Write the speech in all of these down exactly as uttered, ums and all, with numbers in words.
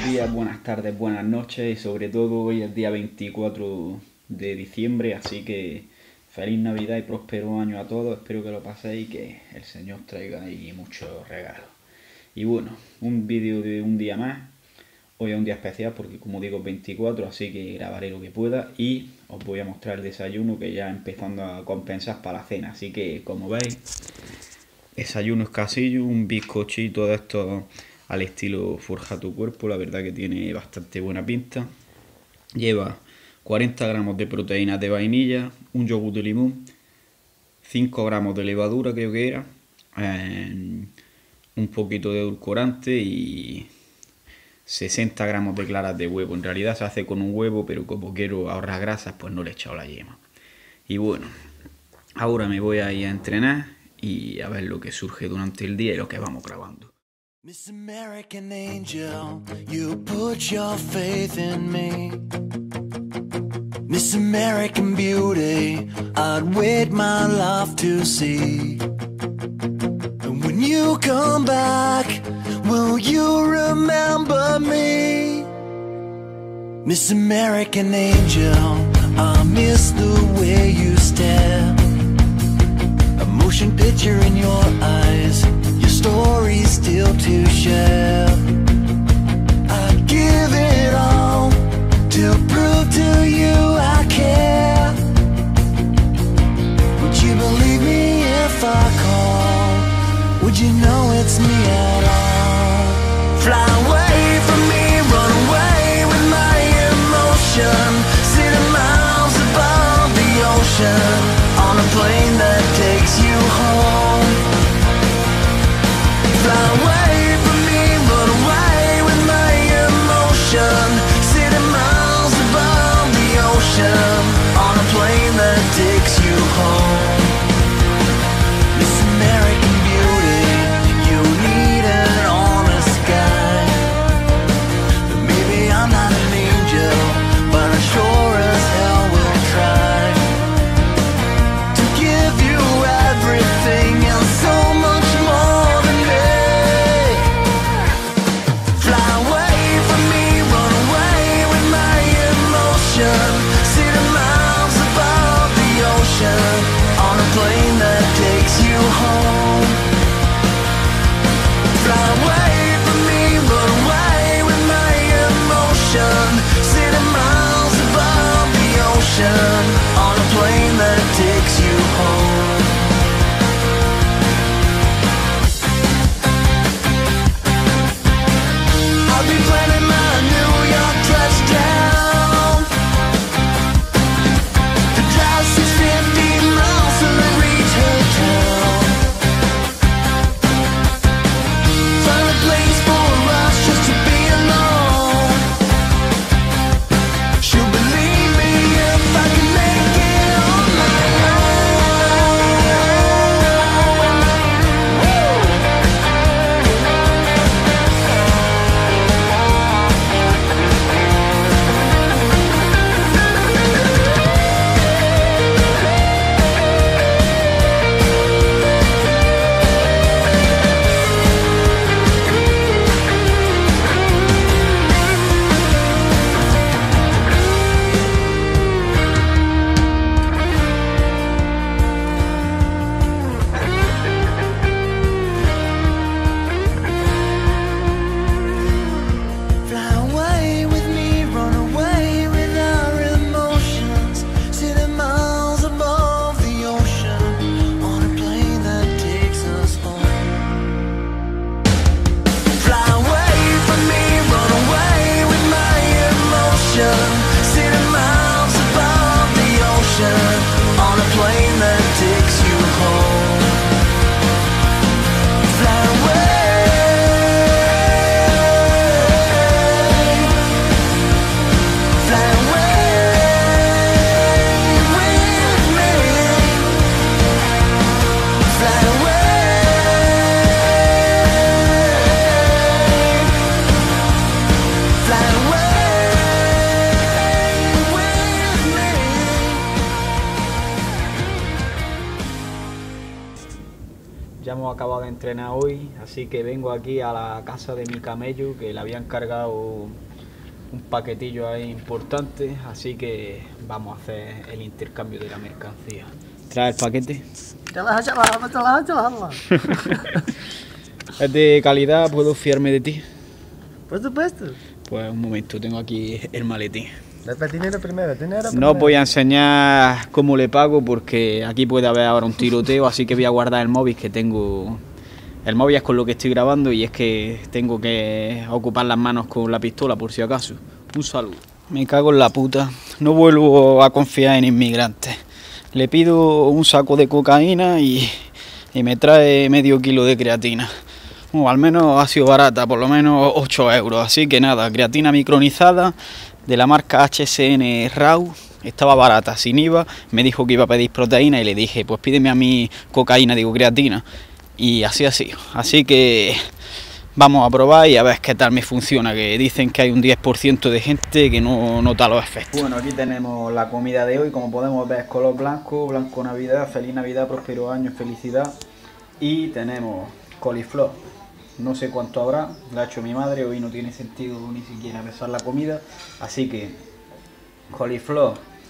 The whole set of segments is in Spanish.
días, buenas tardes, buenas noches y sobre todo hoy es día veinticuatro de diciembre, así que feliz Navidad y próspero año a todos, espero que lo paséis y que el Señor traiga ahí muchos regalos. Y bueno, un vídeo de un día más, hoy es un día especial porque como digo es veinticuatro, así que grabaré lo que pueda y os voy a mostrar el desayuno que ya empezando a compensar para la cena, así que como veis, desayuno escasillo, un bizcochito de estos al estilo Forja tu Cuerpo, la verdad que tiene bastante buena pinta. Lleva cuarenta gramos de proteínas de vainilla, un yogur de limón, cinco gramos de levadura creo que era, eh, un poquito de edulcorante y sesenta gramos de claras de huevo. En realidad se hace con un huevo, pero como quiero ahorrar grasas pues no le he echado la yema. Y bueno, ahora me voy a ir a entrenar y a ver lo que surge durante el día y lo que vamos grabando. Miss American Angel, you put your faith in me. Miss American Beauty, I'd wait my life to see. And when you come back, will you remember me? Miss American Angel, I miss the way you stare. A motion picture in your eyes, your story's still to share. I'd give it all to prove to you I care. Would you believe me if I call? Would you know it's me at all? Fly away from me, run away with my emotion. Sitting miles above the ocean, on a plane that takes you home. Fly away from me, run away with my emotion. Sitting miles above the ocean, on a plane that takes you home. Miss American Beauty, you need a hemos acabado de entrenar hoy, así que vengo aquí a la casa de mi camello, que le habían cargado un paquetillo ahí importante, así que vamos a hacer el intercambio de la mercancía. ¿Trae el paquete? ¿Es de calidad? ¿Puedo fiarme de ti? Por supuesto. Pues un momento, tengo aquí el maletín. Dame dinero primero, dinero No primero. os voy a enseñar cómo le pago porque aquí puede haber ahora un tiroteo, así que voy a guardar el móvil que tengo. El móvil es con lo que estoy grabando y es que tengo que ocupar las manos con la pistola por si acaso. Un saludo. Me cago en la puta. No vuelvo a confiar en inmigrantes. Le pido un saco de cocaína y, y me trae medio kilo de creatina. Bueno, al menos ha sido barata, por lo menos ocho euros. Así que nada, creatina micronizada de la marca H S N Raw. Estaba barata, sin I V A. Me dijo que iba a pedir proteína y le dije, pues pídeme a mí cocaína, digo creatina. Y así ha sido. Así que vamos a probar y a ver qué tal me funciona, que dicen que hay un diez por ciento de gente que no nota los efectos. Bueno, aquí tenemos la comida de hoy, como podemos ver es color blanco, blanco Navidad, feliz Navidad, próspero año, felicidad. Y tenemos coliflor, no sé cuánto habrá, la ha hecho mi madre, hoy no tiene sentido ni siquiera pesar la comida, así que coliflor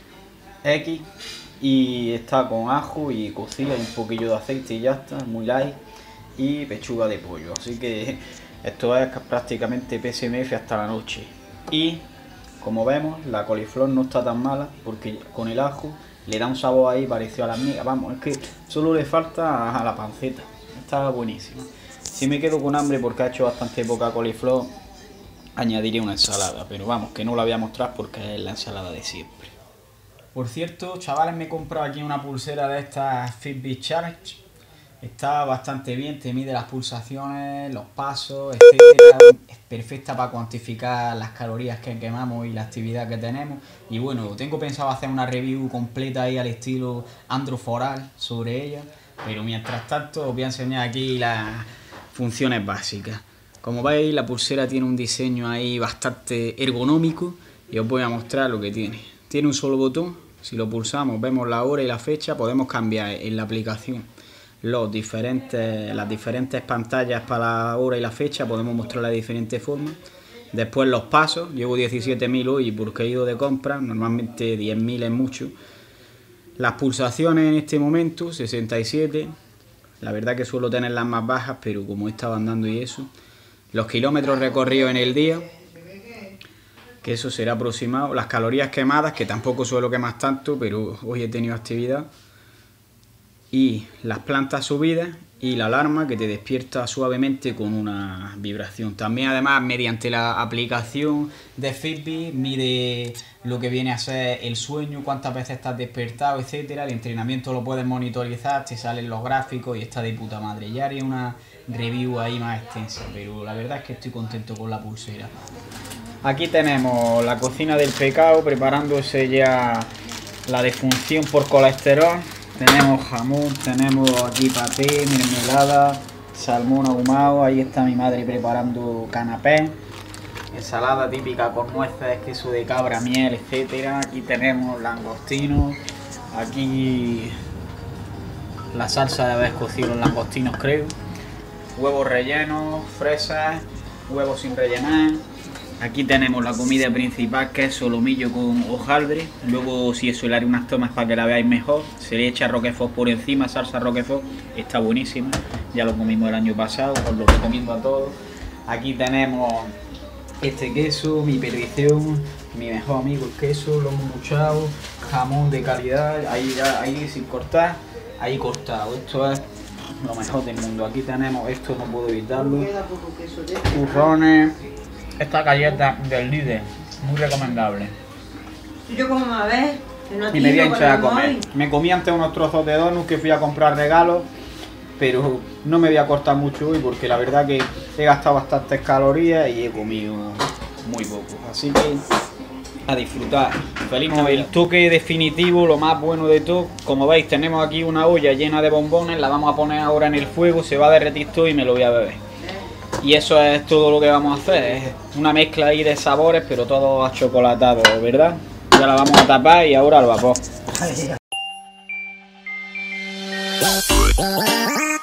X y está con ajo y cocida y un poquillo de aceite y ya está, muy light. Y pechuga de pollo, así que esto es prácticamente P S M F hasta la noche. Y como vemos, la coliflor no está tan mala porque con el ajo le da un sabor ahí parecido a las migas. Vamos, es que solo le falta a la panceta, está buenísima. Si me quedo con hambre porque ha hecho bastante poca coliflor, añadiré una ensalada, pero vamos, que no la voy a mostrar porque es la ensalada de siempre. Por cierto, chavales, me he comprado aquí una pulsera de estas Fitbit Charge. Está bastante bien, te mide las pulsaciones, los pasos, etcétera. Es perfecta para cuantificar las calorías que quemamos y la actividad que tenemos. Y bueno, tengo pensado hacer una review completa ahí al estilo Andro Foral sobre ella. Pero mientras tanto os voy a enseñar aquí las funciones básicas. Como veis, la pulsera tiene un diseño ahí bastante ergonómico y os voy a mostrar lo que tiene. Tiene un solo botón, si lo pulsamos vemos la hora y la fecha, podemos cambiar en la aplicación los diferentes, las diferentes pantallas para la hora y la fecha, podemos mostrarla de diferentes formas. Después los pasos, llevo diecisiete mil hoy porque he ido de compra, normalmente diez mil es mucho. Las pulsaciones en este momento, sesenta y siete, la verdad que suelo tenerlas más bajas, pero como he estado andando y eso. Los kilómetros recorridos en el día, que eso será aproximado. Las calorías quemadas, que tampoco suelo quemar tanto, pero hoy he tenido actividad. Y las plantas subidas y la alarma que te despierta suavemente con una vibración. También además mediante la aplicación de Fitbit mide lo que viene a ser el sueño, cuántas veces estás despertado, etcétera. El entrenamiento lo puedes monitorizar, te salen los gráficos y está de puta madre. Ya haré una review ahí más extensa, pero la verdad es que estoy contento con la pulsera. Aquí tenemos la cocina del pecado, preparándose ya la defunción por colesterol. Tenemos jamón, tenemos aquí paté, mermelada, salmón ahumado, ahí está mi madre preparando canapé, ensalada típica con nueces, queso de cabra, miel, etcétera. Aquí tenemos langostinos, aquí la salsa de haber cocido los langostinos creo, huevos rellenos, fresas, huevos sin rellenar. Aquí tenemos la comida principal, que es solomillo con hojaldre. Luego, si eso, le haré unas tomas para que la veáis mejor. Se le echa roquefort por encima, salsa roquefort. Está buenísima. Ya lo comimos el año pasado, os lo recomiendo a todos. Aquí tenemos este queso, mi perdición, mi mejor amigo el queso, lomo embuchado, jamón de calidad. Ahí, ya, ahí sin cortar, ahí cortado. Esto es lo mejor del mundo. Aquí tenemos, esto no puedo evitarlo, turrones. Esta galleta del líder, muy recomendable. Yo como a ver, y me voy a hinchar a comer. Me comí antes unos trozos de donuts que fui a comprar regalos, pero no me voy a cortar mucho hoy porque la verdad que he gastado bastantes calorías y he comido muy poco. Así que a disfrutar. Feliz Navidad. El toque definitivo, lo más bueno de todo. Como veis, tenemos aquí una olla llena de bombones, la vamos a poner ahora en el fuego, se va a derretir todo y me lo voy a beber. Y eso es todo lo que vamos a hacer, es una mezcla ahí de sabores, pero todo achocolatado, ¿verdad? Ya la vamos a tapar y ahora al vapor.